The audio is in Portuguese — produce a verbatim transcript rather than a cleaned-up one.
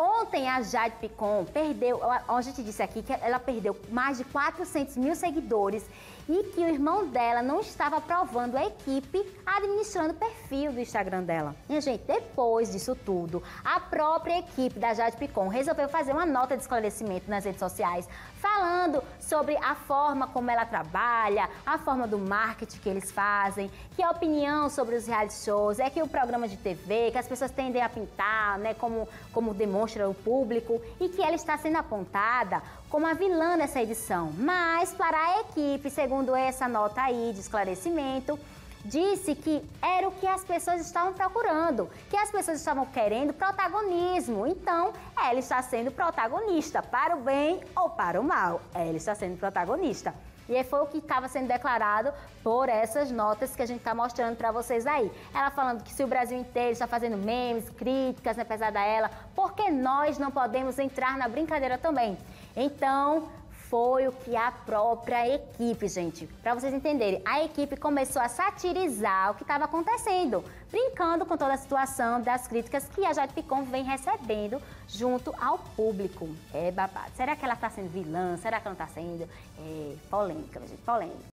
Ontem a Jade Picon perdeu, a gente disse aqui que ela perdeu mais de quatrocentos mil seguidores e que o irmão dela não estava aprovando a equipe administrando o perfil do Instagram dela. E, gente, depois disso tudo, a própria equipe da Jade Picon resolveu fazer uma nota de esclarecimento nas redes sociais, falando sobre a forma como ela trabalha, a forma do marketing que eles fazem, que a opinião sobre os reality shows é que o programa de T V, que as pessoas tendem a pintar, né, como, como demonstra o público, e que ela está sendo apontada como a vilã nessa edição. Mas para a equipe, segundo essa nota aí de esclarecimento, disse que era o que as pessoas estavam procurando, que as pessoas estavam querendo protagonismo. Então, ela está sendo protagonista, para o bem ou para o mal. Ela está sendo protagonista. E foi o que estava sendo declarado por essas notas que a gente está mostrando para vocês aí. Ela falando que se o Brasil inteiro está fazendo memes, críticas, né, pesada a ela, por que nós não podemos entrar na brincadeira também? Então, foi o que a própria equipe, gente, para vocês entenderem, a equipe começou a satirizar o que estava acontecendo, brincando com toda a situação das críticas que a Jade Picon vem recebendo junto ao público. É babado. Será que ela está sendo vilã? Será que ela não está sendo? É polêmica, gente, polêmica.